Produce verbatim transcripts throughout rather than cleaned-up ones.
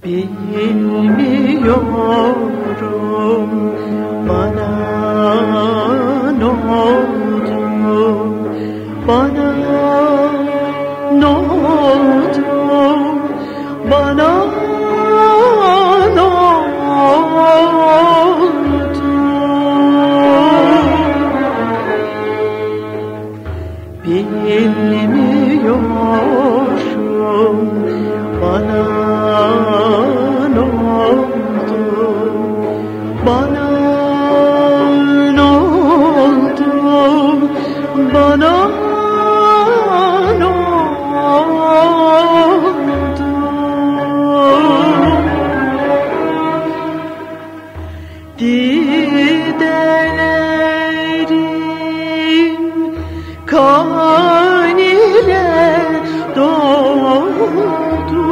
Bilmiyorum bana ne oldu, bana ne oldu, bana ne oldu. Bilmiyorum bana ne oldu, bana ne oldu, bana ne oldu. Didelerim kan ile doldu,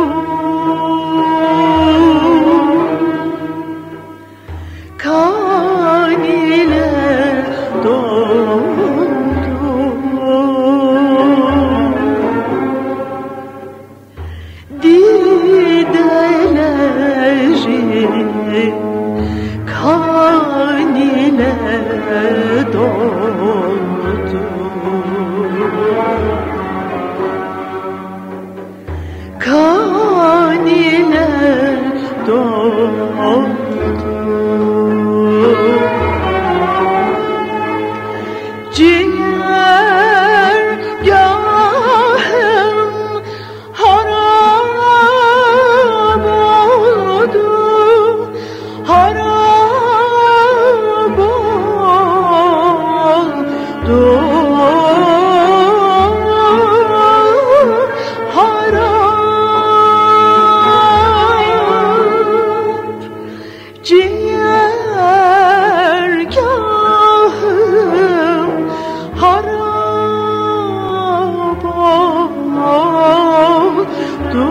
kan ile doldu. Didelerim kan ile doldu, kan ile doldu. Ciğergahım harap oldu, harap oldu, harap. Ciğergahım harap oldu,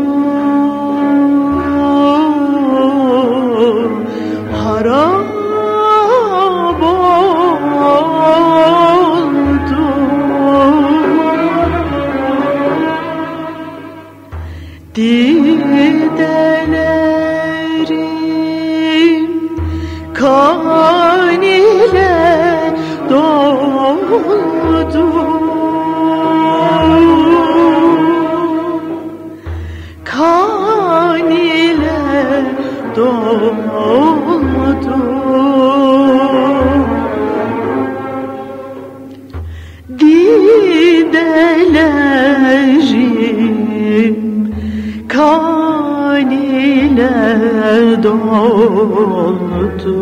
harap oldu. Didelerim kan ile doldu, kan ile doldu. Didelerim kan ile doldu,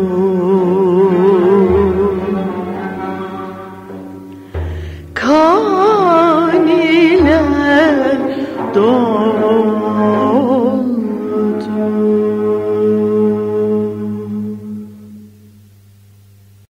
kan ile doldu.